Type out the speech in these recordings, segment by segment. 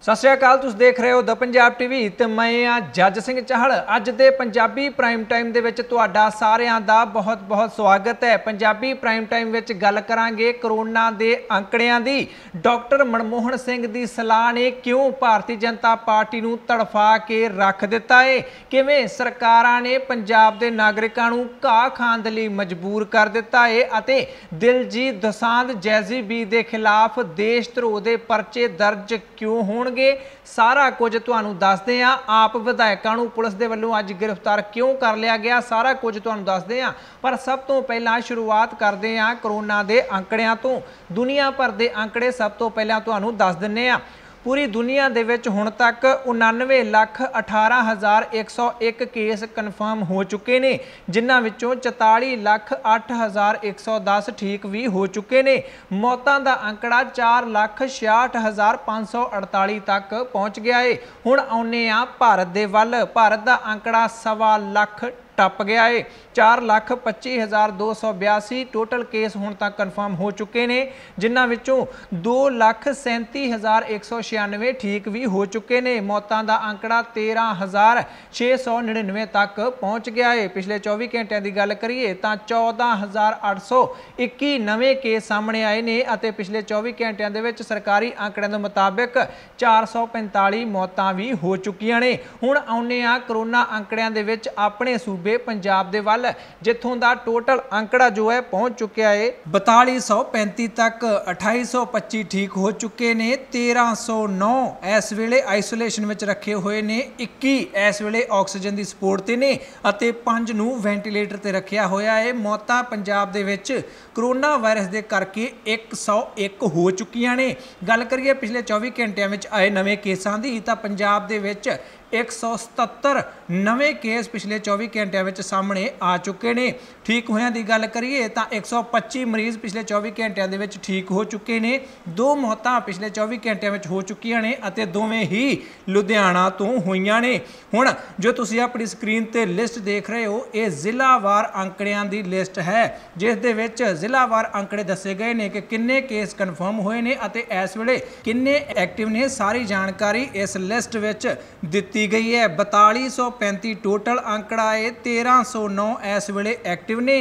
सत श्री अकाल, तुसीं देख रहे हो द पंजाब टीवी ते मैं हाँ जज सिंह चाहल। अज दे पंजाबी प्राइम टाइम दे विच तुहाडा सारिआं दा बहुत बहुत स्वागत है। पंजाबी प्राइम टाइम विच गल करांगे करोना दे आंकड़िਆਂ दी। डॉक्टर मनमोहन सिंह दी सलाह ने क्यों भारतीय जनता पार्टी नूं तड़फा के रख दिता है, किवें सरकारां ने पंजाब दे नागरिकां नूं घाह खाण दे लई मजबूर कर दिता है अते दिलजीत दोसांझ जैज़ी दे खिलाफ देशद्रोह दे परचे दर्ज क्यों होण सारा कुछ तुहानूं दसदे हां। आप विधायकां नूं पुलिस दे वल्लों अज गिरफ्तार क्यों कर लिया गया, सारा कुछ तुहानूं दसदे हां। पर सब तो पहलां शुरुआत करदे हां करोना दे आंकड़िਆਂ तो। दुनिया भर दे आंकड़े सब तो पहलां तुहानूं दस दिंदे हां। पूरी दुनिया दे विच हुण तक 99,18,101 केस कन्फर्म हो चुके ने, जिन्हां विचों 44,08,110 ठीक भी हो चुके ने। मौतां दा आंकड़ा 4,66,548 तक पहुँच गया है। हुण आउने आ भारत दे वल। भारत दा आंकड़ा 1.25 लाख टप गया है। 4,25,282 टोटल केस हुण तक कन्फर्म हो चुके ने, जिन्हां विचों 2,37,196 ठीक भी हो चुके ने। मौतां दा आंकड़ा 13,699 तक पहुँच गया है। पिछले 24 घंटिਆਂ ਦੀ ਗੱਲ करिए तो 14,821 नवे केस सामने आए ने अते पिछले 24 घंटिਆਂ ਦੇ ਵਿੱਚ सरकारी आंकड़िਆਂ ਦੇ मुताबिक 445 मौतां भी हो चुकियां ने। हुण आउने आ करोना आंकड़िਆਂ ਦੇ ਵਿੱਚ ਆਪਣੇ सूबे पंजाब दे वल, जिथों दा टोटल आंकड़ा जो है पहुंच चुका है 4235 तक। 2825 ठीक हो चुके ने। 1309 इस वेले आइसोलेशन में रखे हुए ने। 21 इस वेले ऑक्सीजन की सपोर्ट ते ने अते 5 नूं वेंटीलेटर ते रखिया होया है। मौतां पंजाब दे विच करोना वायरस दे करके 101 हो चुकियां ने। गल करिए पिछले 24 घंटिਆਂ ਵਿੱਚ आए नवे केसां दी तां पंजाब दे विच 177 नवे केस पिछले 24 घंटिਆਂ ਵਿੱਚ सामने आ चुके ने। ठीक होया दी गल करिए तो 125 मरीज पिछले 24 घंटिਆਂ ਦੇ ਵਿੱਚ ठीक हो चुके ने। 2 मौतां पिछले 24 घंटिਆਂ ਵਿੱਚ हो चुकियां ने अते दोवें ही लुधियाना तो होईयां ने। हुण जो तुसीं अपनी स्क्रीन ते लिस्ट देख रहे हो, ये जिलावार आंकड़िਆਂ ਦੀ लिस्ट है, जिस दे विच जिलावार आंकड़े दसे गए ने कि किन्ने केस कन्फर्म होए ने अते इस वेले किन्ने एक्टिव ने। सारी जानकारी इस लिस्ट विच दित्ती गई है। 4235 टोटल आंकड़ा है। 1309 इस वेले एक्टिव ने।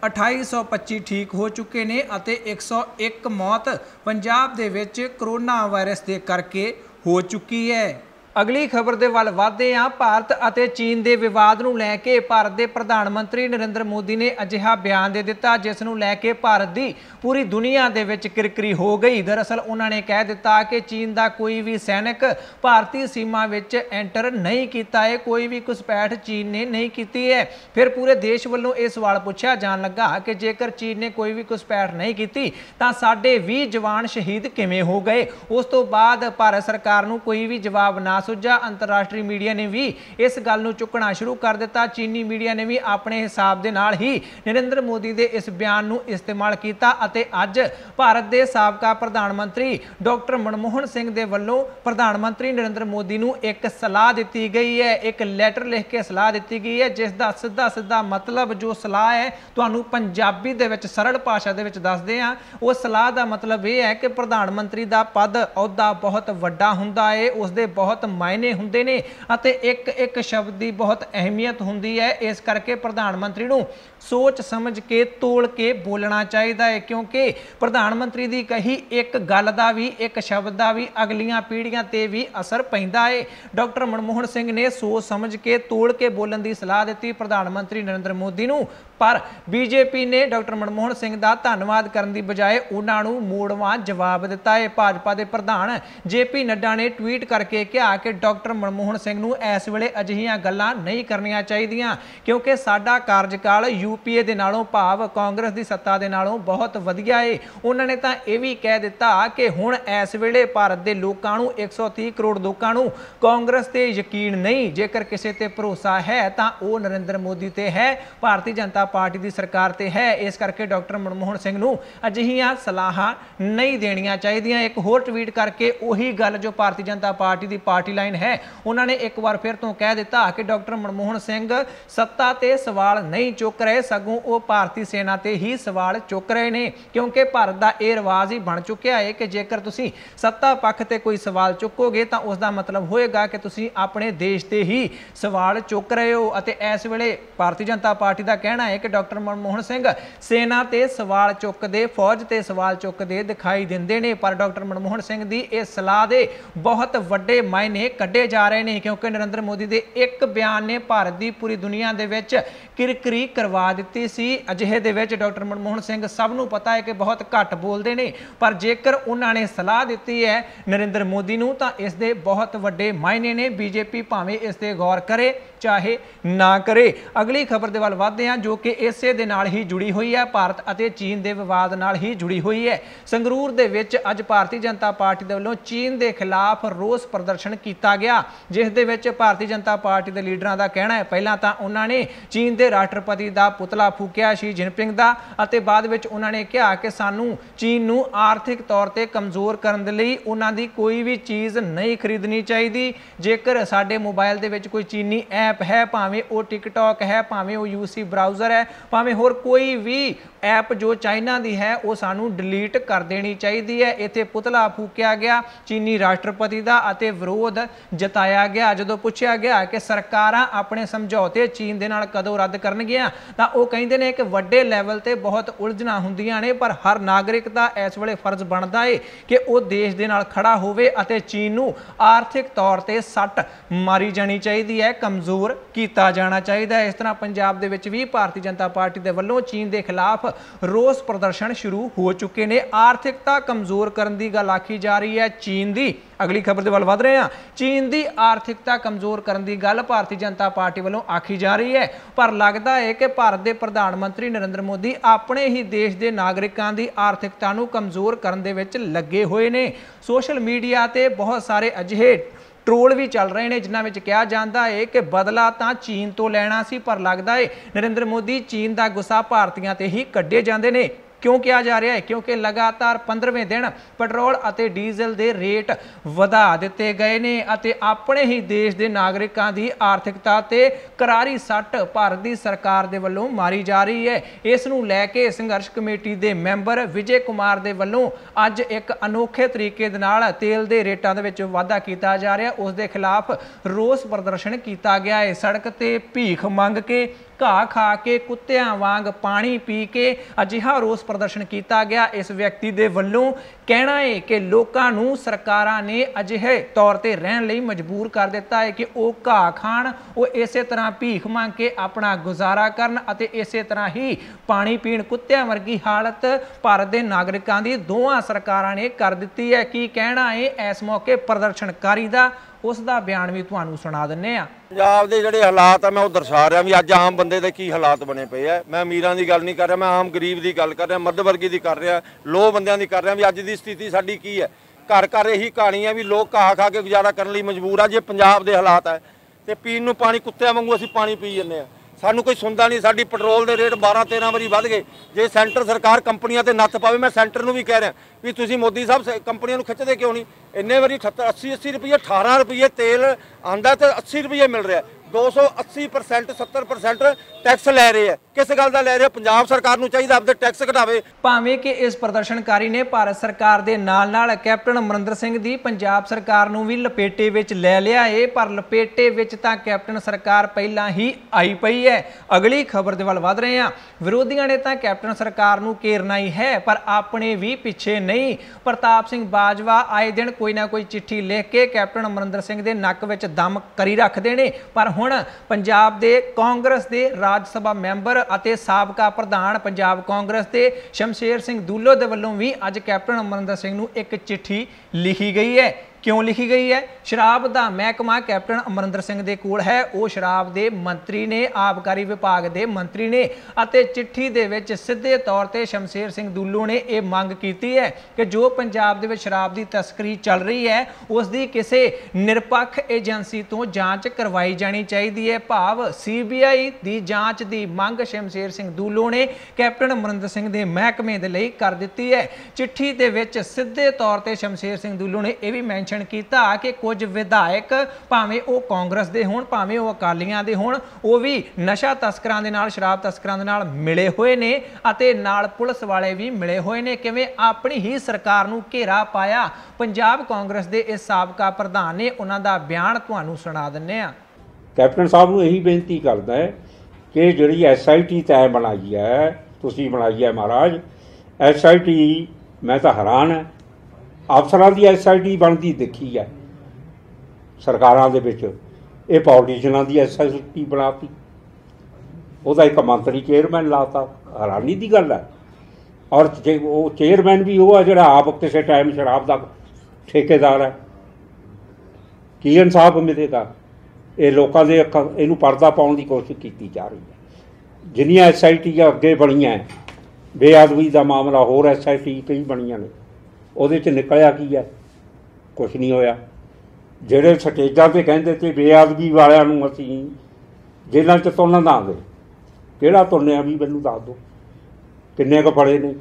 2825 ठीक हो चुके ने अते 101 मौत पंजाब दे विच करोना वायरस दे करके हो चुकी है। अगली खबर के वल वधदे हां। भारत और चीन के विवाद को लैके भारत के प्रधानमंत्री नरेंद्र मोदी ने अजिहा बयान दे दिता जिस नूं लैके भारत की पूरी दुनिया के विच किरकिरी हो गई। दरअसल उन्होंने कह दिता कि चीन का कोई भी सैनिक भारतीय सीमा विच एंटर नहीं किया है, कोई भी घुसपैठ चीन ने नहीं की है। फिर पूरे देश वालों यह सवाल पूछा जान लगा कि जेकर चीन ने कोई भी घुसपैठ नहीं की तो साडे 20 जवान शहीद किवें हो गए। उस तो बाद भारत सरकार नूं कोई भी जवाब ना सुझा। अंतरराष्ट्रीय मीडिया ने भी इस गल नूं चुकना शुरू कर दिता। चीनी मीडिया ने भी अपने हिसाब दे नाल ही नरेंद्र मोदी के इस बयान नूं इस्तेमाल किया अते अज भारत के साबका प्रधानमंत्री डॉक्टर मनमोहन सिंह दे वल्लों प्रधानमंत्री नरेंद्र मोदी नूं एक सलाह दी गई है। एक लैटर लिख के सलाह दी गई है जिसका सीधा मतलब जो सलाह है तुहानूं पंजाबी दे विच सरल भाषा दे विच दसदे हां। उस सलाह का मतलब यह है कि प्रधानमंत्री का पद अहुदा बहुत वड्डा हुंदा है, उसदे बहुत मायने हुंदे ने अते एक शब्द की बहुत अहमियत हुंदी है। इस करके प्रधानमंत्री नूं सोच समझ के तोल के बोलना चाहिए है, क्योंकि प्रधानमंत्री की कही एक गल का भी एक शब्द का भी अगलियां पीढ़ियां ते भी असर पैंदा है। डॉक्टर मनमोहन सिंह ने सोच समझ के तोल के बोलने की सलाह दी प्रधानमंत्री नरेंद्र मोदी नूं, पर बीजेपी ने डॉक्टर मनमोहन सिंह का धन्यवाद करने की बजाय उन्होंने मोड़वा जवाब दिता है। भाजपा के प्रधान JP नड्डा ने ट्वीट करके कहा कि डॉक्टर मनमोहन सिंह नूं इस वेले अजिहियां गल्लां नहीं करनियां चाहीदियां, क्योंकि साडा कार्यकाल UPA दे नालों भाव कांग्रेस की सत्ता दे नालों बहुत वधिया है। उन्होंने तो यह भी कह दिता कि हुण इस वेले भारत के लोगों नूं 130 करोड़ लोगों नूं कांग्रेस ते यकीन नहीं, जेकर किसी ते भरोसा है तो वह नरेंद्र मोदी ते है। भारतीय जनता पार्टी की सरकार ते है, इस करके डॉक्टर मनमोहन सिंह नूं अजिहियां सलाहां नहीं देणियां चाहीदियां। एक होर ट्वीट करके उही गल जो भारतीय जनता पार्टी की पार्टी लाइन है उन्होंने एक बार फिर तो कह दिता कि डॉक्टर मनमोहन सिंह सत्ता ते सवाल नहीं चुक रहे, सगों वो भारतीय सेना ते ही सवाल चुक रहे हैं, क्योंकि भारत का यह रिवाज ही बन चुकिया है कि जेकर तुसीं सत्ता पक्ष ते कोई सवाल चुकोगे तो उसका मतलब होएगा कि तुसीं अपने देश ते ही सवाल चुक रहे हो। अते इस वेले भारतीय जनता पार्टी का कहना है कि डॉक्टर मनमोहन सिंह सेना ते सवाल चुकते, फौज ते सवाल चुकते दिखाई दिंदे ने, पर डॉक्टर मनमोहन सिंह की इस सलाह के बहुत वड्डे मायने कढ़े जा रहे हैं, क्योंकि नरेंद्र मोदी के एक बयान ने भारत की पूरी दुनिया के विच किरकिरी करवा दी सी। अजिहे दे विच डॉक्टर मनमोहन सिंह सब नूं पता है कि बहुत घट बोलते हैं, पर जेकर उन्होंने सलाह दी है नरेंद्र मोदी नूं तां इस दे बहुत वड्डे मायने ने। बीजेपी भावें इस ते गौर करे चाहे ना करे। अगली खबर दे वल वधदे हां जो कि इसे दे नाल ही जुड़ी हुई है, भारत अते चीन के विवाद नाल ही जुड़ी हुई है। संगरूर दे विच अज भारतीय जनता पार्टी दे वल्लों चीन के खिलाफ रोस प्रदर्शन किया गया, जिस दे विच भारतीय जनता पार्टी के लीडरां दा कहना है पहलां तां उन्होंने चीन के राष्ट्रपति का पुतला फूकिया शी जिनपिंग का, अते बाद विच उन्होंने कहा कि सानू चीन नूं आर्थिक तौर पर कमज़ोर करने लई उन्हां दी कोई भी चीज़ नहीं खरीदनी चाहिए। जेकर साडे मोबाइल दे विच कोई चीनी ऐप है, भावें वो टिकटॉक है, भावें वो यूसी ब्राउज़र है, भावें होर कोई भी ऐप जो चाइना की है वो सानू डिलीट कर देनी चाहिए है। इत्थे पुतला फूकिया गया चीनी राष्ट्रपति का अते विरोध जताया गया। जदों पूछा गया कि सरकारां अपने समझौते चीन दे नाल कदों रद्द करनगियां तां ओह कहिंदे ने कि वड्डे लैवल ते बहुत उलझनां हुंदियां ने, पर हर नागरिक का इस वेले फर्ज बनता है कि वह देश दे नाल खड़ा होवे अते चीन नूं आर्थिक तौर पर सट मारी जानी चाहिए है, कमज़ोर किया जाना चाहिए है। इस तरह पंजाब दे विच भी भारतीय जनता पार्टी के वल्लों चीन के खिलाफ रोस प्रदर्शन शुरू हो चुके हैं। आर्थिकता कमज़ोर करने की गल आखी जा रही है चीन की। अगली खबर दे वल वध रहे हैं। चीन की आर्थिकता कमज़ोर करने की गल भारतीय जनता पार्टी वालों आखी जा रही है, पर लगता है कि भारत के प्रधानमंत्री नरेंद्र मोदी अपने ही देश के नागरिकों की आर्थिकता को कमज़ोर करने दे विच लगे हुए हैं। सोशल मीडिया ते बहुत सारे अजिहे ट्रोल भी चल रहे हैं जिन्हां विच कहा जाता है कि बदला तो चीन तो लेना सी, पर लगता है नरेंद्र मोदी चीन का गुस्सा भारतीयों ते ही कढ़े जाते हैं। क्यों किया जा रहा है? क्योंकि लगातार 15वें दिन पेट्रोल अते डीजल के रेट वधा दिते गए ने अते अपने ही देश के नागरिकों की आर्थिकता ते करारी सट भारत की सरकार के वलों मारी जा रही है। इस नूं लैके संघर्ष कमेटी के मैंबर विजय कुमार के वलों अज एक अनोखे तरीके दे नाल तेल के रेटां दे विच वाधा किया जा रहा, उस दे खिलाफ रोस प्रदर्शन किया गया है। सड़क ते भीख मंग के, घाह खा के, कुत्तियां वांग पानी पी के अजिहा रोस प्रदर्शन किया गया। इस व्यक्ति के वलों कहना है कि लोगों नूं सरकारां ने अजिहे तौर पर रहने लई मजबूर कर दिता है कि वो घाह खाण, वो इस तरह भीख मंग के अपना गुजारा करन अते इस तरह ही पानी पीण। कुत्तियां वर्गी हालत भारत के नागरिकों की दोवां सरकारां ने कर दी है। की कहना है इस मौके प्रदर्शनकारी का, उसका बयान भी तुहानूं सुना दिंदे आ। पंजाब के जोड़े हालात है मैं वो दर्शा रहा भी अज आम बंदे के की हालात बने पे है। मैं अमीरां की गल नहीं कर रहा, मैं आम गरीब की गल कर रहा, मध्य वर्गी की कर रहा, लो बंदियां की कर रहा भी अज की स्थिति साडी की है। घर घर यही कहानी है भी लोग घाह खा के गुजारा करने लई मजबूर आ। जे पंजाब के हालात है तो पीण नूं पानी कुत्तियां वांगू असीं पानी पी जन्ने आ, सानू कोई सुनता नहीं। साडी पेट्रोल के रेट 12-13 वारी वध गए। जे सेंटर सरकार कंपनियां ते नत्थ पावे, मैं सेंटर नूं भी कह रहा भी तुसीं मोदी साहब कंपनियां नूं खिੱਚਦੇ क्यों नहीं? इन्ने वारी 80-80 रुपये 18 रुपये तेल आंदा तो 80 रुपये मिल रहा है। 280% 70% टैक्स लै रहे हैं। किस गल का लै रहे? पंजाब सरकार नूं चाहिए अपने टैक्स घटावे। भावें कि इस प्रदर्शनकारी ने भारत सरकार के नाल कैप्टन अमरिंदर सिंह की पंजाब सरकार नूं भी लपेटे विच लै लिया है, पर लपेटे विच तां कैप्टन सरकार पहलां ही आई पई है। अगली खबर दे वल वध रहे हैं। विरोधियों ने तां कैप्टन सरकार नूं घेरना ही है, पर अपने भी पिछे नहीं। प्रताप सिंह बाजवा आए दिन कोई ना कोई चिट्ठी लिख के कैप्टन अमरिंदर सिंह के नक विच दम करी रखते हैं, पर हुण पंजाब दे कांग्रेस के राज सभा मैंबर अते साबका प्रधान पंजाब कांग्रेस के शमशेर सिंह दूलो दे वल्लों भी अज कैप्टन अमरिंदर सिंह नूं एक चिट्ठी लिखी गई है। क्यों लिखी गई है? शराब का महकमा कैप्टन अमरिंदर सिंह दे कोल है, वो शराब के मंत्री ने, आबकारी विभाग के मंत्री ने, अते चिट्ठी दे विच सीधे तौर पर शमशेर सिंह दूलो ने यह मंग की है कि जो पंजाब दे विच शराब की तस्करी चल रही है उसकी किसी निरपक्ष एजेंसी तो जांच करवाई जानी चाहिए है। भाव CBI की जांच की मंग शमशेर सिंह दूलो ने कैप्टन अमरिंदर सिंह के महकमे के लिए कर दी है। चिट्ठी दे विच सीधे तौर पर शमशेर सिंह दूलो ने यह भी मैंशन किया कि कुछ विधायक भावें वो कांग्रेस के होण भावें वो अकालियां दे होण वो भी नशा तस्करां दे नाल शराब तस्करां दे नाल मिले हुए ने अते नाल पुलिस वाले भी मिले हुए ने। किवें अपनी ही सरकार नूं घेरा पाया पंजाब कांग्रेस के इस साबका प्रधान ने, उन्हां दा बयान तुहानूं सुणा दिंदे आ। कैप्टन साहब नूं यही बेनती करदा है कि जिहड़ी SIT तय बनाई है, तुसीं बनाई है महाराज, SIT मैं तो हैरान है, अफसरां दी SIT बनती देखी है सरकारां दे विच, ये पॉलिटिशियनां दी SIT बनाती, ਉਹਦਾ एक मंत्री चेयरमैन लाता, हैरानी की गल है। और वो चेयरमैन भी वो है जो आप किसी टाइम शराब का ठेकेदार है, की इंसाफ मिलेगा? ये लोगों के इनू पर्दा पाने की कोशिश की जा रही है। जिन्नियां SIT अगे बनिया बेअदबी का मामला, होर SIT कई बनिया ने, वो निकलिया की है? कुछ नहीं होया। ਜਿਹੜੇ ਸਟੇਜਾਂ ਤੇ ਕਹਿੰਦੇ ਤੇ ਬੇਅਦਬੀ ਵਾਲਿਆਂ ਨੂੰ ਅਸੀਂ ਜੇਲ੍ਹਾਂ 'ਚ ਤੁੰਨ ਦਾਂਗੇ, ਕਿਹੜਾ ਤੁੰਨਿਆ ਵੀ ਮੈਨੂੰ ਦੱਸ ਦਿਓ, ਕਿੰਨੇ ਕੁ ਫੜੇ ਨੇ?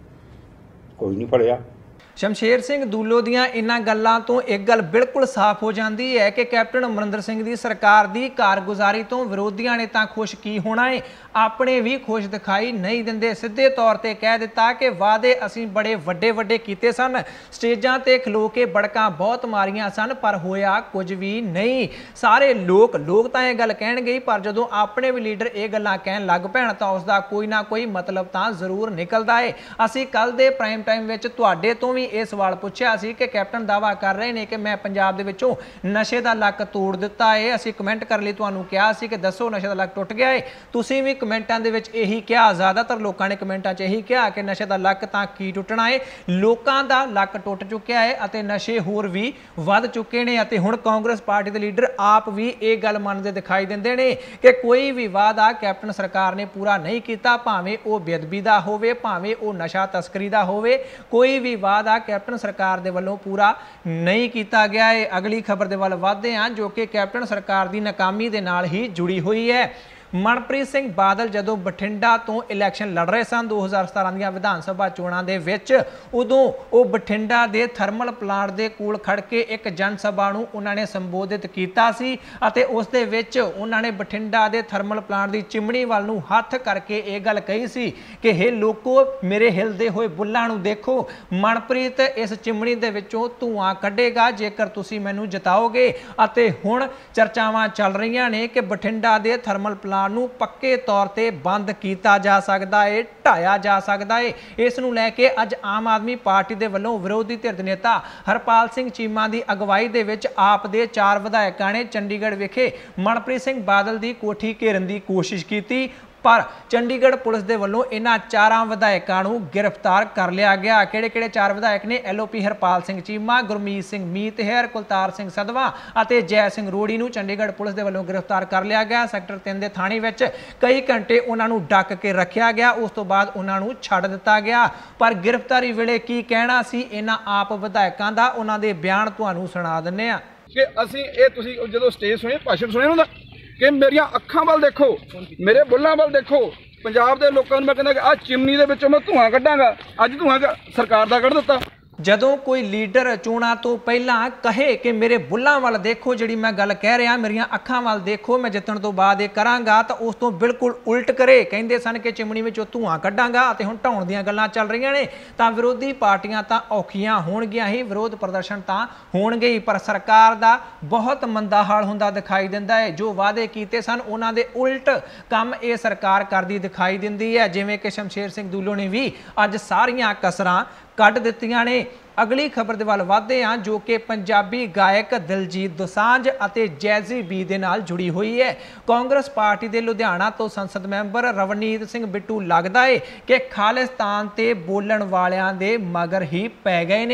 ਕੋਈ ਨਹੀਂ ਫੜਿਆ। शमशेर सिंह दूलो दियां इन्हां गल्लां तो एक गल बिल्कुल साफ हो जाती है कि कैप्टन अमरिंदर सिंह की सरकार की कारगुजारी तो विरोधियों ने तो खुश की होना है, अपने भी खुश दिखाई नहीं दिंदे। सीधे तौर पर कह दिता कि वादे असीं बड़े वड्डे वड्डे कीते सन, स्टेजां ते खलो के बड़कां बहुत मारियां सन, पर होया कुछ भी नहीं। सारे लोग तो यह गल कहणगे, पर जदों अपने भी लीडर ये गल्लां कहण लग पैण तां उसका कोई ना कोई मतलब तो जरूर निकलदा है। असीं कल दे प्राइम टाइम विच तुहाडे तों ये सवाल पूछा सी कि कैप्टन दावा कर रहे हैं कि मैं पंजाब दे विचों नशे का लक तोड़ दिता है। असीं कमेंट कर लिए तुहानूं कहा सी कि दसो नशे का लक टुट गया है। तुसीं भी कमेंटां दे विच यही कहा, ज़्यादातर लोगों ने कमेंटां च यही कहा कि नशे का लक तां की टुटना है, लोगों का लक टुट चुक्या है अते नशे होर भी वध चुके हैं। अते हुण कांग्रेस पार्टी के लीडर आप भी ये गल मनदे दिखाई दिंदे ने कि कोई भी वादा कैप्टन सरकार ने पूरा नहीं किया, भावें वो बेअदबी का होवे, भावें वो नशा तस्करी का होवे, कोई भी वादा कैप्टन सरकार दे वल्लों पूरा नहीं किया गया है। अगली खबर दे वल वधदे हां जो कि कैप्टन सरकार की नाकामी दे नाल ही जुड़ी हुई है। मनप्रीत सिंह बादल जदों बठिंडा तो इलैक्शन लड़ रहे सन 2017 दी विधान सभा चोणां दे विच, उदों वो बठिंडा दे थर्मल प्लांट दे कोल खड़ के एक जन सभा नूं उन्हां ने संबोधित कीता सी अते उस दे विच उन्हां ने बठिंडा दे थर्मल प्लांट दी चिमनी वाल नूं हत्थ करके ये गल कही सी कि हे लोको मेरे हिलदे होए बुल्लां नूं देखो, मनप्रीत इस चिमनी दे विचों धुआं कढेगा जेकर तुसीं मैनूं जिताओगे। अते हुण चर्चावां चल रहीआं ने कि बठिंडा दे थर्मल प्लांट नूं पक्के तौर ते बंद किया जा सकता है, ढाया जा सकता है। इस नूं लैके अज आम आदमी पार्टी दे वल्लों विरोधी धिर दे नेता हरपाल सिंह चीमा की अगवाई दे विच आप दे 4 विधायकों ने चंडीगढ़ विखे मनप्रीत सिंह बादल की कोठी घेरन की कोशिश की, पर चंडीगढ़ पुलिस के वलों इन्हां 4 विधायकों को गिरफ्तार कर लिया गया। किहड़े-किहड़े 4 विधायक ने? LOP हरपाल सिंह चीमा, गुरमीत सिंह मीत हेर, कुलतार सिंह सदवा और जय सिंह रोड़ी नूं चंडीगढ़ पुलिस के वलों गिरफ्तार कर लिया गया। सैक्टर 3 के थाने में कई घंटे उन्होंने डक के रखा गया, उस तो बाद उन्होंने छड्ड दिता गया। पर गिरफ्तारी वेले की कहना सी इन्हां आप विधायकों का, उन्होंने बयान तुहानूं सुणा दिंदे आ कि असीं ये तुसीं जदों स्टेज सुणे भाषण सुणे उन्हां दा कि मेरिया अखां वाल देखो, मेरे बुल्लां वाल देखो, पंजाब के लोगों मैं कहना कि आ चिमनी दे विचों मैं धुआं कड्डांगा, अज धुआं सरकार दा कढ दित्ता। जदों कोई लीडर चोणां तो पहला कहे कि मेरे बुल्लां वाल देखो, जिहड़ी मैं गल कह रहा मेरिया अखां वाल देखो, मैं जितण तो बाद ये करांगा, तो उस तो बिल्कुल उल्ट करे। कहंदे सन कि चिमनी विचों धुआं कड्डांगा ते हुण ढाउण दीयां गल्लां चल रहीआं ने, तां विरोधी पार्टियां तां औखियां होणगीਆਂ ही, विरोध प्रदर्शन तां होणगे ही, पर सरकार दा बहुत मंदा हाल हुंदा दिखाई दिंदा है। जो वादे कीते सन उन्हां दे उल्ट काम ये सरकार करदी दिखाई दिंदी है। जिवें कि शमशेर सिंह दूलो ने भी अज सारियां कसरां कढ़ दित्तियां ने। अगली खबर दे वल वधदे हां जो कि पंजाबी गायक दिलजीत दोसांझ अते जैज़ी बी दे नाल जुड़ी हुई है। कांग्रेस पार्टी के लुधियाना तो संसद मैंबर रवनीत सिंह बिट्टू लगदा है कि खालिस्तान ते बोलण वालियां दे मगर ही पै गए ने।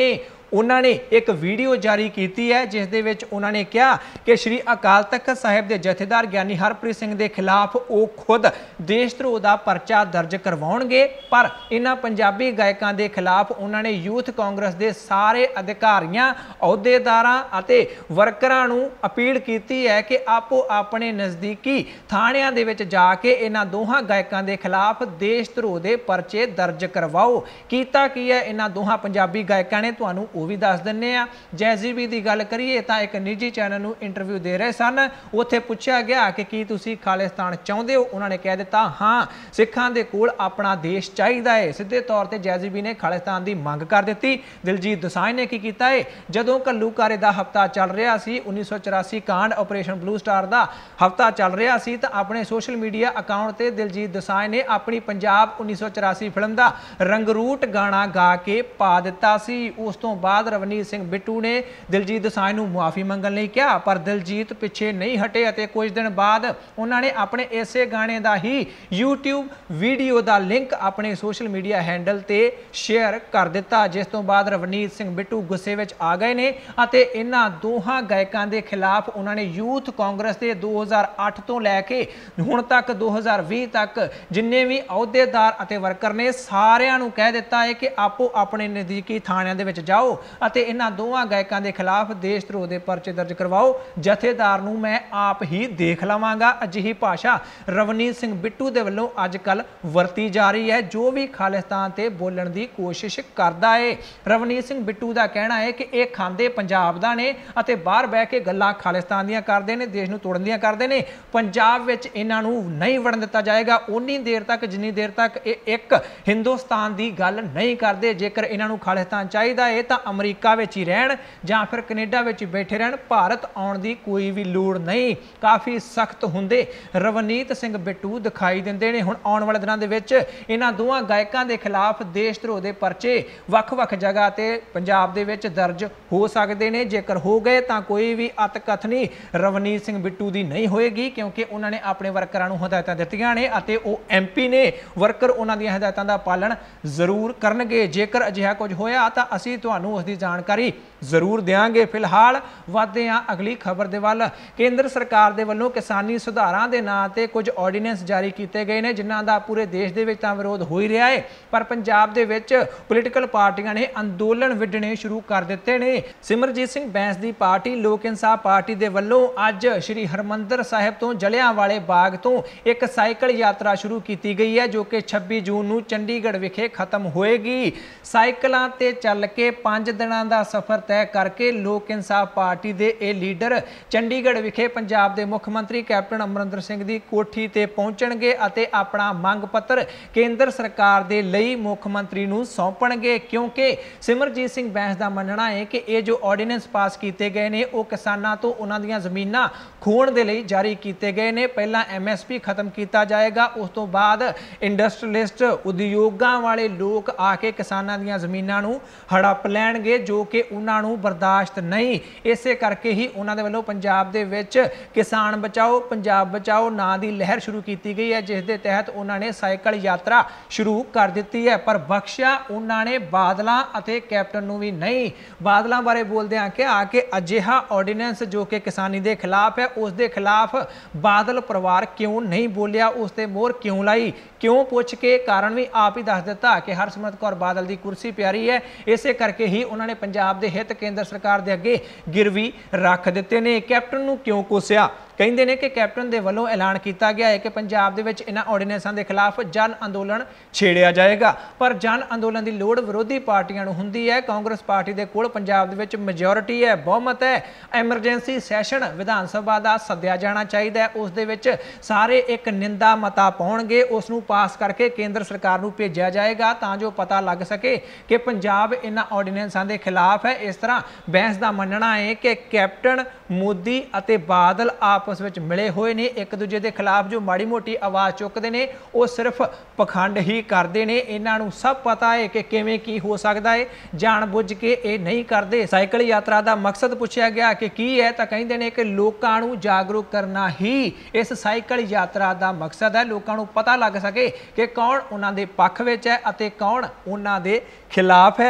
ਉਹਨਾਂ ਨੇ ਇੱਕ ਵੀਡੀਓ ਜਾਰੀ ਕੀਤੀ ਹੈ ਜਿਸ ਦੇ ਵਿੱਚ ਉਹਨਾਂ ਨੇ ਕਿਹਾ ਕਿ ਸ਼੍ਰੀ ਅਕਾਲ ਤਖਤ ਸਾਹਿਬ ਦੇ ਜਥੇਦਾਰ ਗਿਆਨੀ ਹਰਪ੍ਰੀਤ ਸਿੰਘ ਦੇ ਖਿਲਾਫ ਉਹ ਖੁਦ ਦੇਸ਼ ਧਰੋਹ ਦਾ ਪਰਚਾ ਦਰਜ ਕਰਵਾਉਣਗੇ, ਪਰ ਇਹਨਾਂ ਪੰਜਾਬੀ ਗਾਇਕਾਂ ਦੇ ਖਿਲਾਫ ਉਹਨਾਂ ਨੇ ਯੂਥ ਕਾਂਗਰਸ ਦੇ ਸਾਰੇ ਅਧਿਕਾਰੀਆਂ, ਅਹੁਦੇਦਾਰਾਂ ਅਤੇ ਵਰਕਰਾਂ ਨੂੰ ਅਪੀਲ ਕੀਤੀ ਹੈ ਕਿ ਆਪੋ ਆਪਣੇ ਨਜ਼ਦੀਕੀ ਥਾਣਿਆਂ ਦੇ ਵਿੱਚ ਜਾ ਕੇ ਇਹਨਾਂ ਦੋਹਾਂ ਗਾਇਕਾਂ ਦੇ ਖਿਲਾਫ ਦੇਸ਼ ਧਰੋਹ ਦੇ ਪਰਚੇ ਦਰਜ ਕਰਵਾਓ। ਕੀਤਾ ਕੀ ਹੈ ਇਹਨਾਂ ਦੋਹਾਂ ਪੰਜਾਬੀ ਗਾਇਕਾਂ ਨੇ, ਤੁਹਾਨੂੰ ਉਹ ਵੀ ਦੱਸ ਦਿੰਨੇ ਆ। ਜੈਜ਼ੀਬੀ ਦੀ ਗੱਲ ਕਰੀਏ ਤਾਂ ਇੱਕ ਨਿੱਜੀ ਚੈਨਲ ਨੂੰ ਇੰਟਰਵਿਊ ਦੇ ਰਹੇ ਸਨ, ਉੱਥੇ ਪੁੱਛਿਆ ਗਿਆ ਕਿ ਕੀ ਤੁਸੀਂ ਖਾਲਿਸਤਾਨ ਚਾਹੁੰਦੇ ਹੋ? ਉਹਨਾਂ ਨੇ ਕਹਿ ਦਿੱਤਾ ਹਾਂ, ਸਿੱਖਾਂ ਦੇ ਕੋਲ ਆਪਣਾ ਦੇਸ਼ ਚਾਹੀਦਾ ਹੈ। ਸਿੱਧੇ ਤੌਰ ਤੇ ਜੈਜ਼ੀਬੀ ਨੇ ਖਾਲਿਸਤਾਨ ਦੀ ਮੰਗ ਕਰ ਦਿੱਤੀ। ਦਿਲਜੀਤ ਦੋਸਾਂਝ ਨੇ ਕੀ ਕੀਤਾ ਹੈ, ਜਦੋਂ ਘੱਲੂਘਾਰੇ ਦਾ ਹਫਤਾ ਚੱਲ ਰਿਹਾ ਸੀ, 1984 ਕਾਂਡ ਆਪਰੇਸ਼ਨ ਬਲੂ ਸਟਾਰ ਦਾ ਹਫਤਾ ਚੱਲ ਰਿਹਾ ਸੀ, ਤਾਂ ਆਪਣੇ ਸੋਸ਼ਲ ਮੀਡੀਆ ਅਕਾਊਂਟ ਤੇ ਦਿਲਜੀਤ ਦੋਸਾਂਝ ਨੇ ਆਪਣੀ ਪੰਜਾਬ 1984 ਫਿਲਮ ਦਾ ਰੰਗਰੂਟ ਗਾਣਾ ਗਾ ਕੇ ਪਾ ਦਿੱਤਾ ਸੀ। ਉਸ ਤੋਂ ਬਾਅਦ ਰਵਨੀਤ ਸਿੰਘ ਬਿੱਟੂ ਨੇ ਦਿਲਜੀਤ ਦੋਸਾਂਝ ਨੂੰ ਮੁਆਫੀ ਮੰਗਣ ਲਈ ਕਿਹਾ, ਪਰ ਦਿਲਜੀਤ ਪਿੱਛੇ ਨਹੀਂ ਹਟੇ ਅਤੇ ਕੁਝ ਦਿਨ ਬਾਅਦ ਉਹਨਾਂ ਨੇ ਆਪਣੇ ਇਸੇ ਗਾਣੇ ਦਾ ਹੀ YouTube ਵੀਡੀਓ ਦਾ ਲਿੰਕ ਆਪਣੇ ਸੋਸ਼ਲ ਮੀਡੀਆ ਹੈਂਡਲ ਤੇ ਸ਼ੇਅਰ ਕਰ ਦਿੱਤਾ, ਜਿਸ ਤੋਂ ਬਾਅਦ ਰਵਨੀਤ ਸਿੰਘ ਬਿੱਟੂ ਗੁੱਸੇ ਵਿੱਚ ਆ ਗਏ ਨੇ ਅਤੇ ਇਹਨਾਂ ਦੋਹਾਂ ਗਾਇਕਾਂ ਦੇ ਖਿਲਾਫ ਉਹਨਾਂ ਨੇ ਯੂਥ ਕਾਂਗਰਸ ਦੇ 2008 ਤੋਂ ਲੈ ਕੇ ਹੁਣ ਤੱਕ 2020 ਤੱਕ ਜਿੰਨੇ ਵੀ ਅਹੁਦੇਦਾਰ ਅਤੇ ਵਰਕਰ ਨੇ ਸਾਰਿਆਂ ਨੂੰ ਕਹਿ ਦਿੱਤਾ ਹੈ ਕਿ ਆਪੋ ਆਪਣੇ ਨਜ਼ਦੀਕੀ ਥਾਣਿਆਂ ਦੇ ਵਿੱਚ ਜਾਓ ਅਤੇ ਇਹਨਾਂ ਦੋਹਾਂ ਗਾਇਕਾਂ ਦੇ ਖਿਲਾਫ ਦੇਸ਼ ਧਰੋਹ ਦੇ ਪਰਚੇ ਦਰਜ ਕਰਵਾਓ। ਜਥੇਦਾਰ ਨੂੰ ਮੈਂ ਆਪ ਹੀ ਦੇਖ ਲਵਾਂਗਾ। ਅਜਿਹੀ ਭਾਸ਼ਾ ਰਵਨੀਤ ਸਿੰਘ ਬਿੱਟੂ ਦੇ ਵੱਲੋਂ ਅੱਜ ਕੱਲ ਵਰਤੀ ਜਾ ਰਹੀ ਹੈ। ਜੋ ਵੀ ਖਾਲਿਸਤਾਨ ਤੇ ਬੋਲਣ ਦੀ ਕੋਸ਼ਿਸ਼ ਕਰਦਾ ਹੈ, ਰਵਨੀਤ ਸਿੰਘ ਬਿੱਟੂ ਦਾ ਕਹਿਣਾ ਹੈ ਕਿ ਇਹ ਖਾਂਦੇ ਪੰਜਾਬ ਦਾ ਨੇ ਅਤੇ ਬਾਹਰ ਬਹਿ ਕੇ ਗੱਲਾਂ ਖਾਲਿਸਤਾਨ ਦੀਆਂ ਕਰਦੇ ਨੇ, ਦੇਸ਼ ਨੂੰ ਤੋੜਨ ਦੀਆਂ ਕਰਦੇ ਨੇ। ਪੰਜਾਬ ਵਿੱਚ ਇਹਨਾਂ ਨੂੰ ਨਹੀਂ ਵੜਨ ਦਿੱਤਾ ਜਾਏਗਾ ਉਨੀ ਦੇਰ ਤੱਕ ਜਿੰਨੀ ਦੇਰ ਤੱਕ ਇਹ ਇੱਕ ਹਿੰਦੁਸਤਾਨ ਦੀ ਗੱਲ ਨਹੀਂ ਕਰਦੇ। ਜੇਕਰ ਇਹਨਾਂ ਨੂੰ ਖਾਲਿਸਤਾਨ ਚਾਹੀਦਾ ਹੈ ਤਾਂ ਅਮਰੀਕਾ ਵਿੱਚ ਹੀ ਰਹਿਣ ਜਾਂ ਫਿਰ ਕੈਨੇਡਾ ਵਿੱਚ ਬੈਠੇ ਰਹਿਣ, ਭਾਰਤ ਆਉਣ ਦੀ ਕੋਈ ਵੀ ਲੋੜ ਨਹੀਂ। ਕਾਫੀ ਸਖਤ ਹੁੰਦੇ ਰਵਨੀਤ ਸਿੰਘ ਬਿੱਟੂ ਦਿਖਾਈ ਦਿੰਦੇ ਨੇ। ਹੁਣ ਆਉਣ ਵਾਲੇ ਦਿਨਾਂ ਦੇ ਵਿੱਚ ਇਹਨਾਂ ਦੋਹਾਂ ਗਾਇਕਾਂ ਦੇ ਖਿਲਾਫ ਦੇਸ਼ ਧਰੋਹ ਦੇ ਪਰਚੇ ਵੱਖ-ਵੱਖ ਜਗ੍ਹਾ ਤੇ ਪੰਜਾਬ ਦੇ ਵਿੱਚ ਦਰਜ ਹੋ ਸਕਦੇ ਨੇ। ਜੇਕਰ ਹੋ ਗਏ ਤਾਂ ਕੋਈ ਵੀ ਅਤਕਥਨੀ ਰਵਨੀਤ ਸਿੰਘ ਬਿੱਟੂ ਦੀ ਨਹੀਂ ਹੋਏਗੀ, ਕਿਉਂਕਿ ਉਹਨਾਂ ਨੇ ਆਪਣੇ ਵਰਕਰਾਂ ਨੂੰ ਹਦਾਇਤਾਂ ਦਿੱਤੀਆਂ ਨੇ ਅਤੇ ਉਹ MP ਨੇ। ਵਰਕਰ ਉਹਨਾਂ ਦੀਆਂ ਹਦਾਇਤਾਂ ਦਾ ਪਾਲਣ ਜ਼ਰੂਰ ਕਰਨਗੇ। ਜੇਕਰ ਅਜਿਹਾ ਕੁਝ ਹੋਇਆ ਤਾਂ ਅਸੀਂ ਤੁਹਾਨੂੰ ਉਸ ਦੀ ਜਾਣਕਾਰੀ ਜ਼ਰੂਰ ਦੇਵਾਂਗੇ। ਫਿਲਹਾਲ ਵਧਦੇ ਹਾਂ ਅਗਲੀ ਖਬਰ ਦੇ ਵੱਲ। ਕੇਂਦਰ ਸਰਕਾਰ ਦੇ ਵੱਲੋਂ ਕਿਸਾਨੀ ਸੁਧਾਰਾਂ ਦੇ ਨਾਂ ਤੇ ਕੁਝ ਆਰਡੀਨੈਂਸ ਜਾਰੀ ਕੀਤੇ ਗਏ ਨੇ, ਜਿਨ੍ਹਾਂ ਦਾ ਪੂਰੇ ਦੇਸ਼ ਦੇ ਵਿੱਚ ਤਾਂ ਵਿਰੋਧ ਹੋ ਹੀ ਰਿਹਾ ਹੈ, ਪਰ ਪੰਜਾਬ ਦੇ ਵਿੱਚ ਪੋਲੀਟੀਕਲ ਪਾਰਟੀਆਂ ਨੇ ਅੰਦੋਲਨ ਵਿੱਢਣੇ ਸ਼ੁਰੂ ਕਰ ਦਿੱਤੇ ਨੇ। ਸਿਮਰਜੀਤ ਸਿੰਘ ਬੈਂਸ ਦੀ ਪਾਰਟੀ ਲੋਕ ਇਨਸਾਫ ਪਾਰਟੀ ਦੇ ਵੱਲੋਂ ਅੱਜ ਸ਼੍ਰੀ ਹਰਮੰਦਰ ਸਾਹਿਬ ਤੋਂ ਜਲਿਆਂਵਾਲੇ ਬਾਗ ਤੋਂ ਇੱਕ ਸਾਈਕਲ ਯਾਤਰਾ ਸ਼ੁਰੂ ਕੀਤੀ ਗਈ ਹੈ, ਜੋ ਕਿ 26 ਜੂਨ ਨੂੰ ਚੰਡੀਗੜ੍ਹ ਵਿਖੇ ਖਤਮ ਹੋਏਗੀ। ਸਾਈਕਲਾਂ ਤੇ ਚੱਲ ਕੇ 5 ਦਿਨਾਂ ਦਾ ਸਫ਼ਰ ਤੈਅ ਕਰਕੇ ਲੋਕ ਇਨਸਾਫ ਪਾਰਟੀ ਦੇ ਇਹ ਲੀਡਰ ਚੰਡੀਗੜ੍ਹ ਵਿਖੇ ਪੰਜਾਬ ਦੇ ਮੁੱਖ ਮੰਤਰੀ ਕੈਪਟਨ ਅਮਰਿੰਦਰ ਸਿੰਘ ਦੀ ਕੋਠੀ ਤੇ ਪਹੁੰਚਣਗੇ ਅਤੇ ਆਪਣਾ ਮੰਗ ਪੱਤਰ ਕੇਂਦਰ ਸਰਕਾਰ ਦੇ ਲਈ ਮੁੱਖ ਮੰਤਰੀ ਨੂੰ ਸੌਂਪਣਗੇ, ਕਿਉਂਕਿ ਸਿਮਰਜੀਤ ਸਿੰਘ ਬੈਂਸ ਦਾ ਮੰਨਣਾ ਹੈ ਕਿ ਇਹ ਜੋ ਆਰਡੀਨੈਂਸ ਪਾਸ ਕੀਤੇ ਗਏ ਨੇ ਉਹ ਕਿਸਾਨਾਂ ਤੋਂ ਉਹਨਾਂ ਦੀਆਂ ਜ਼ਮੀਨਾਂ ਖੋਣ ਦੇ ਲਈ ਜਾਰੀ ਕੀਤੇ ਗਏ ਨੇ। ਪਹਿਲਾਂ MSP ਖਤਮ ਕੀਤਾ ਜਾਏਗਾ, ਉਸ ਤੋਂ ਬਾਅਦ ਇੰਡਸਟਰੀਅਲਿਸਟ ਉਦਯੋਗਾਂ ਵਾਲੇ ਲੋਕ ਆ ਕੇ ਕਿਸਾਨਾਂ ਦੀਆਂ ਜ਼ਮੀਨਾਂ ਨੂੰ ਹੜਪ ਲੈਣਗੇ, ਜੋ ਕਿ ਉਹਨਾਂ ਨੂੰ ਬਰਦਾਸ਼ਤ ਨਹੀਂ। ਇਸੇ ਕਰਕੇ ਹੀ ਉਹਨਾਂ ਦੇ ਵੱਲੋਂ ਪੰਜਾਬ ਦੇ ਵਿੱਚ ਕਿਸਾਨ ਬਚਾਓ ਪੰਜਾਬ ਬਚਾਓ ਨਾਂ ਦੀ ਲਹਿਰ ਸ਼ੁਰੂ ਕੀਤੀ ਗਈ ਹੈ, ਜਿਸ ਦੇ ਤਹਿਤ ਉਹਨਾਂ ਨੇ ਸਾਈਕਲ ਯਾਤਰਾ ਸ਼ੁਰੂ ਕਰ ਦਿੱਤੀ ਹੈ। ਪਰ ਬਖਸ਼ਿਆ ਉਹਨਾਂ ਨੇ ਬਾਦਲਾਂ ਅਤੇ ਕੈਪਟਨ ਨੂੰ ਵੀ ਨਹੀਂ। ਬਾਦਲਾਂ ਬਾਰੇ ਬੋਲਦਿਆਂ ਕਿਹਾ ਕਿ ਅਜਿਹਾ ਆਰਡੀਨੈਂਸ ਜੋ ਕਿ ਕਿਸਾਨੀ ਦੇ ਖਿਲਾਫ ਹੈ, ਉਸ ਦੇ ਖਿਲਾਫ ਬਾਦਲ ਪਰਿਵਾਰ ਕਿਉਂ ਨਹੀਂ ਬੋਲਿਆ, ਉਸ ਤੇ ਮੋਹਰ ਕਿਉਂ ਲਾਈ, ਕਿਉਂ ਪੁੱਛ ਕੇ ਕਾਰਨ ਵੀ ਆਪ ਹੀ ਦੱਸ ਦਿੱਤਾ ਕਿ ਹਰਸਿਮਰਤ ਕੌਰ ਬਾਦਲ ਦੀ ਕੁਰਸੀ ਪਿਆਰੀ ਹੈ। ਇਸੇ ਕਰਕੇ ਹੀ ਉਹਨਾਂ ਨੇ ਪੰਜਾਬ ਦੇ ਹਿੱਤ ਕੇਂਦਰ ਸਰਕਾਰ ਦੇ ਅੱਗੇ ਗਿਰਵੀ ਰੱਖ ਦਿੱਤੇ ਨੇ। ਕੈਪਟਨ ਨੂੰ ਕਿਉਂ ਕੋਸਿਆ? ਕਹਿੰਦੇ ਨੇ ਕਿ ਕੈਪਟਨ ਦੇ ਵੱਲੋਂ ਐਲਾਨ ਕੀਤਾ ਗਿਆ ਹੈ ਕਿ ਪੰਜਾਬ ਦੇ ਵਿੱਚ ਇਹਨਾਂ ਆਰਡੀਨੈਂਸਾਂ ਦੇ ਖਿਲਾਫ ਜਨ ਅੰਦੋਲਨ ਛੇੜਿਆ ਜਾਏਗਾ, ਪਰ ਜਨ ਅੰਦੋਲਨ ਦੀ ਲੋੜ ਵਿਰੋਧੀ ਪਾਰਟੀਆਂ ਨੂੰ ਹੁੰਦੀ ਹੈ। ਕਾਂਗਰਸ ਪਾਰਟੀ ਦੇ ਕੋਲ ਪੰਜਾਬ ਦੇ ਵਿੱਚ ਮੈਜੋਰਿਟੀ ਹੈ, ਬਹੁਮਤ ਹੈ। ਐਮਰਜੈਂਸੀ ਸੈਸ਼ਨ ਵਿਧਾਨ ਸਭਾ ਦਾ ਸੱਦਿਆ ਜਾਣਾ ਚਾਹੀਦਾ ਹੈ, ਉਸ ਦੇ ਵਿੱਚ ਸਾਰੇ ਇੱਕ ਨਿੰਦਾ ਮਤਾ ਪਾਉਣਗੇ, ਉਸ ਨੂੰ ਪਾਸ ਕਰਕੇ ਕੇਂਦਰ ਸਰਕਾਰ ਨੂੰ ਭੇਜਿਆ ਜਾਏਗਾ ਤਾਂ ਜੋ ਪਤਾ ਲੱਗ ਸਕੇ ਕਿ ਪੰਜਾਬ ਇਹਨਾਂ ਆਰਡੀਨੈਂਸਾਂ ਦੇ ਖਿਲਾਫ ਹੈ। ਇਸ ਤਰ੍ਹਾਂ ਬੈਂਸ ਦਾ ਮੰਨਣਾ ਹੈ ਕਿ ਕੈਪਟਨ ਮੋਦੀ ਅਤੇ ਬਾਦਲ ਆਪਸ ਵਿੱਚ ਮਿਲੇ ਹੋਏ ਨੇ, ਇੱਕ ਦੂਜੇ ਦੇ ਖਿਲਾਫ ਜੋ ਮਾੜੀ ਮੋਟੀ ਆਵਾਜ਼ ਚੁੱਕਦੇ ਨੇ ਉਹ ਸਿਰਫ ਪਖੰਡ ਹੀ ਕਰਦੇ ਨੇ। ਇਹਨਾਂ ਨੂੰ ਸਭ ਪਤਾ ਹੈ ਕਿ ਕਿਵੇਂ ਕੀ ਹੋ ਸਕਦਾ ਹੈ, ਜਾਣ ਬੁੱਝ ਕੇ ਇਹ ਨਹੀਂ ਕਰਦੇ। ਸਾਈਕਲ ਯਾਤਰਾ ਦਾ ਮਕਸਦ ਪੁੱਛਿਆ ਗਿਆ ਕਿ ਕੀ ਹੈ ਤਾਂ ਕਹਿੰਦੇ ਨੇ ਕਿ ਲੋਕਾਂ ਨੂੰ ਜਾਗਰੂਕ ਕਰਨਾ ਹੀ ਇਸ ਸਾਈਕਲ ਯਾਤਰਾ ਦਾ ਮਕਸਦ ਹੈ। ਲੋਕਾਂ ਨੂੰ ਪਤਾ ਲੱਗ ਸਕੇ ਕਿ ਕੌਣ ਉਹਨਾਂ ਦੇ ਪੱਖ ਵਿੱਚ ਹੈ ਅਤੇ ਕੌਣ ਉਹਨਾਂ ਦੇ ਖਿਲਾਫ ਹੈ।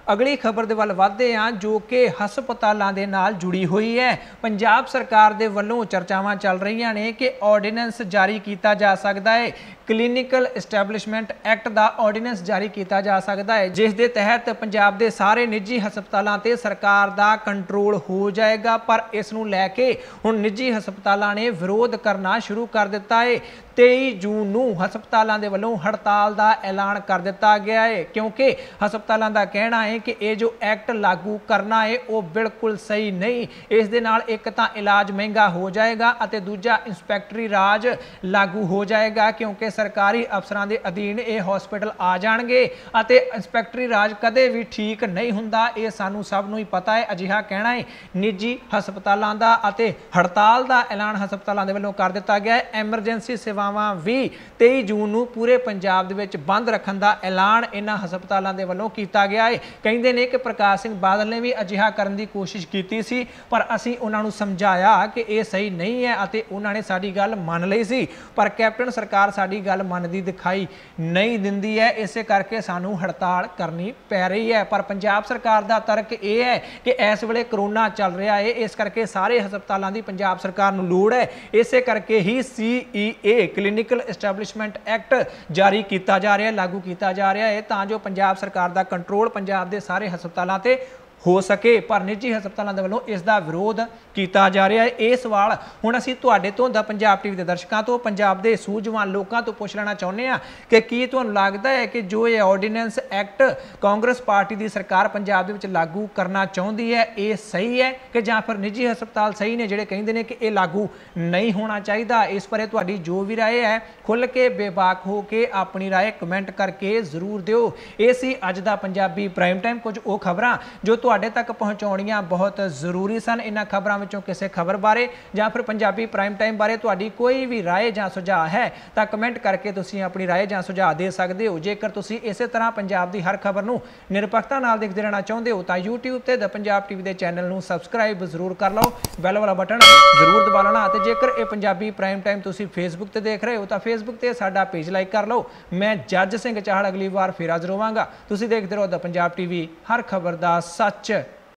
ਅਗਲੀ ਖਬਰ ਦੇ ਵੱਲ ਵਧਦੇ ਹਾਂ ਜੋ ਕਿ ਹਸਪਤਾਲਾਂ ਦੇ ਨਾਲ ਜੁੜੀ ਹੋਈ ਹੈ। ਪੰਜਾਬ ਸਰਕਾਰ ਦੇ ਵੱਲੋਂ ਚਰਚਾਵਾਂ ਚੱਲ ਰਹੀਆਂ ਨੇ ਕਿ ਆਰਡੀਨੈਂਸ ਜਾਰੀ ਕੀਤਾ ਜਾ ਸਕਦਾ ਹੈ, ਕਲੀਨਿਕਲ ਐਸਟੈਬਲਿਸ਼ਮੈਂਟ ਐਕਟ ਦਾ ਆਰਡੀਨੈਂਸ ਜਾਰੀ ਕੀਤਾ ਜਾ ਸਕਦਾ ਹੈ, ਜਿਸ ਦੇ ਤਹਿਤ ਪੰਜਾਬ ਦੇ ਸਾਰੇ ਨਿੱਜੀ ਹਸਪਤਾਲਾਂ ਤੇ ਸਰਕਾਰ ਦਾ ਕੰਟਰੋਲ ਹੋ ਜਾਏਗਾ। ਪਰ ਇਸ ਨੂੰ ਲੈ ਕੇ ਹੁਣ ਨਿੱਜੀ ਹਸਪਤਾਲਾਂ ਨੇ ਵਿਰੋਧ ਕਰਨਾ ਸ਼ੁਰੂ ਕਰ ਦਿੱਤਾ ਹੈ। 23 ਜੂਨ ਨੂੰ ਹਸਪਤਾਲਾਂ ਦੇ ਵੱਲੋਂ ਹੜਤਾਲ ਦਾ ਐਲਾਨ ਕਰ ਦਿੱਤਾ ਗਿਆ ਹੈ, ਕਿਉਂਕਿ ਹਸਪਤਾਲਾਂ ਦਾ ਕਹਿਣਾ ਹੈ ਕਿ ਇਹ ਜੋ ਐਕਟ ਲਾਗੂ ਕਰਨਾ ਹੈ ਉਹ ਬਿਲਕੁਲ ਸਹੀ ਨਹੀਂ। ਇਸ ਦੇ ਨਾਲ ਇੱਕ ਤਾਂ ਇਲਾਜ ਮਹਿੰਗਾ ਹੋ ਜਾਏਗਾ ਅਤੇ ਦੂਜਾ ਇੰਸਪੈਕਟਰੀ ਰਾਜ ਲਾਗੂ ਹੋ ਜਾਏਗਾ, ਕਿਉਂਕਿ ਸਰਕਾਰੀ ਅਫਸਰਾਂ ਦੇ ਅਧੀਨ ਇਹ ਹਸਪਤਾਲ ਆ ਜਾਣਗੇ ਅਤੇ ਇੰਸਪੈਕਟਰੀ ਰਾਜ ਕਦੇ ਵੀ ਠੀਕ ਨਹੀਂ ਹੁੰਦਾ। ਇਹ ਸਾਨੂੰ ਸਭ ਨੂੰ ਹੀ ਪਤਾ ਹੈ। ਅਜਿਹਾ ਕਹਿਣਾ ਹੈ ਨਿੱਜੀ ਹਸਪਤਾਲਾਂ ਦਾ ਅਤੇ ਹੜਤਾਲ ਦਾ ਐਲਾਨ ਹਸਪਤਾਲਾਂ ਦੇ ਵੱਲੋਂ ਕਰ ਦਿੱਤਾ ਗਿਆ ਹੈ। ਐਮਰਜੈਂਸੀ ਸੇਵਾਵਾਂ ਵੀ 23 ਜੂਨ ਨੂੰ ਪੂਰੇ ਪੰਜਾਬ ਦੇ ਵਿੱਚ ਬੰਦ ਰੱਖਣ ਦਾ ਐਲਾਨ ਇਹਨਾਂ ਹਸਪਤਾਲਾਂ ਦੇ ਵੱਲੋਂ ਕੀਤਾ ਗਿਆ ਹੈ। ਕਹਿੰਦੇ ਨੇ ਕਿ ਪ੍ਰਕਾਸ਼ ਸਿੰਘ ਬਾਦਲ ਨੇ ਵੀ ਅਜਿਹਾ ਕਰਨ ਦੀ ਕੋਸ਼ਿਸ਼ ਕੀਤੀ ਸੀ, ਪਰ ਅਸੀਂ ਉਹਨਾਂ ਨੂੰ ਸਮਝਾਇਆ ਕਿ ਇਹ ਸਹੀ ਨਹੀਂ ਹੈ ਅਤੇ ਉਹਨਾਂ ਨੇ ਸਾਡੀ ਗੱਲ ਮੰਨ ਲਈ ਸੀ, ਪਰ ਕੈਪਟਨ ਸਰਕਾਰ ਸਾਡੀ ਗੱਲ ਮੰਨਦੀ ਦਿਖਾਈ ਨਹੀਂ ਦਿੰਦੀ ਹੈ। ਇਸੇ ਕਰਕੇ ਸਾਨੂੰ ਹੜਤਾਲ ਕਰਨੀ ਪੈ ਰਹੀ ਹੈ। ਪਰ ਪੰਜਾਬ ਸਰਕਾਰ ਦਾ ਤਰਕ ਇਹ ਹੈ ਕਿ ਇਸ ਵੇਲੇ ਕਰੋਨਾ ਚੱਲ ਰਿਹਾ ਹੈ, ਇਸ ਕਰਕੇ ਸਾਰੇ ਹਸਪਤਾਲਾਂ ਦੀ ਪੰਜਾਬ ਸਰਕਾਰ ਨੂੰ ਲੋੜ ਹੈ। ਇਸੇ ਕਰਕੇ ਹੀ CEA ਕਲੀਨਿਕਲ ਐਸਟੈਬਲਿਸ਼ਮੈਂਟ ਐਕਟ ਜਾਰੀ ਕੀਤਾ ਜਾ ਰਿਹਾ, ਲਾਗੂ ਕੀਤਾ ਜਾ ਰਿਹਾ ਹੈ, ਤਾਂ ਜੋ ਪੰਜਾਬ ਸਰਕਾਰ ਦਾ ਕੰਟਰੋਲ ਪੰਜਾਬ ਦੇ ਸਾਰੇ ਹਸਪਤਾਲਾਂ ਤੇ ਹੋ ਸਕੇ। ਪਰ ਨਿੱਜੀ ਹਸਪਤਾਲਾਂ ਦੇ ਵੱਲੋਂ ਇਸ ਦਾ ਵਿਰੋਧ ਕੀਤਾ ਜਾ ਰਿਹਾ ਹੈ। ਇਹ ਸਵਾਲ ਹੁਣ ਅਸੀਂ ਤੁਹਾਡੇ ਤੋਂ ਦਾ ਪੰਜਾਬ ਟੀਵੀ ਦੇ ਦਰਸ਼ਕਾਂ ਤੋਂ, ਪੰਜਾਬ ਦੇ ਸੂਝਵਾਨ ਲੋਕਾਂ ਤੋਂ ਪੁੱਛ ਲੈਣਾ ਚਾਹੁੰਦੇ ਹਾਂ ਕਿ ਕੀ ਤੁਹਾਨੂੰ ਲੱਗਦਾ ਹੈ ਕਿ ਜੋ ਇਹ ਆਰਡੀਨੈਂਸ ਐਕਟ ਕਾਂਗਰਸ ਪਾਰਟੀ ਦੀ ਸਰਕਾਰ ਪੰਜਾਬ ਦੇ ਵਿੱਚ ਲਾਗੂ ਕਰਨਾ ਚਾਹੁੰਦੀ ਹੈ, ਇਹ ਸਹੀ ਹੈ ਕਿ ਜਾਂ ਫਿਰ ਨਿੱਜੀ ਹਸਪਤਾਲ ਸਹੀ ਨੇ ਜਿਹੜੇ ਕਹਿੰਦੇ ਨੇ ਕਿ ਇਹ ਲਾਗੂ ਨਹੀਂ ਹੋਣਾ ਚਾਹੀਦਾ? ਇਸ ਬਾਰੇ ਤੁਹਾਡੀ ਜੋ ਵੀ ਰਾਏ ਹੈ ਖੁੱਲ੍ਹ ਕੇ ਬੇਬਾਕ ਹੋ ਕੇ ਆਪਣੀ ਰਾਏ ਕਮੈਂਟ ਕਰਕੇ ਜ਼ਰੂਰ ਦਿਓ। ਇਹ ਸੀ ਅੱਜ ਦਾ ਪੰਜਾਬੀ ਪ੍ਰਾਈਮ ਟਾਈਮ, ਕੁਝ ਉਹ ਖਬਰਾਂ ਜੋ ਤੁਹਾਡੇ ਤੱਕ ਪਹੁੰਚਾਉਣੀਆਂ ਬਹੁਤ ਜ਼ਰੂਰੀ ਸਨ। ਇਹਨਾਂ ਖਬਰਾਂ ਵਿੱਚੋਂ ਕਿਸੇ ਖਬਰ ਬਾਰੇ ਜਾਂ ਫਿਰ ਪੰਜਾਬੀ ਪ੍ਰਾਈਮ ਟਾਈਮ ਬਾਰੇ ਤੁਹਾਡੀ ਕੋਈ ਵੀ ਰਾਏ ਜਾਂ ਸੁਝਾਅ ਹੈ ਤਾਂ ਕਮੈਂਟ ਕਰਕੇ ਤੁਸੀਂ ਆਪਣੀ ਰਾਏ ਜਾਂ ਸੁਝਾਅ ਦੇ ਸਕਦੇ ਹੋ। ਜੇਕਰ ਤੁਸੀਂ ਇਸੇ ਤਰ੍ਹਾਂ ਪੰਜਾਬ ਦੀ ਹਰ ਖਬਰ ਨੂੰ ਨਿਰਪੱਖਤਾ ਨਾਲ ਦੇਖਦੇ ਰਹਿਣਾ ਚਾਹੁੰਦੇ ਹੋ ਤਾਂ YouTube ਤੇ ਦ ਪੰਜਾਬ ਟੀਵੀ ਦੇ ਚੈਨਲ ਨੂੰ ਸਬਸਕ੍ਰਾਈਬ ਜ਼ਰੂਰ ਕਰ ਲਓ, ਬੈਲ ਵਾਲਾ ਬਟਨ ਜ਼ਰੂਰ ਦਬਾ ਲੈਣਾ। ਅਤੇ ਜੇਕਰ ਇਹ ਪੰਜਾਬੀ ਪ੍ਰਾਈਮ ਟਾਈਮ ਤੁਸੀਂ Facebook ਤੇ ਦੇਖ ਰਹੇ ਹੋ ਤਾਂ Facebook ਤੇ ਸਾਡਾ ਪੇਜ ਲਾਈਕ ਕਰ ਲਓ। ਮੈਂ ਜੱਜ ਸਿੰਘ ਚਾਹਲ ਅਗਲੀ ਵਾਰ ਫਿਰ ਹਾਜ਼ਰ ਹੋਵਾਂਗਾ। ਤੁਸੀਂ ਦੇਖਦੇ ਰਹੋ ਦ ਪੰਜਾਬ ਟੀਵੀ, ਹਰ ਖਬਰ ਦਾ ਸੱਚ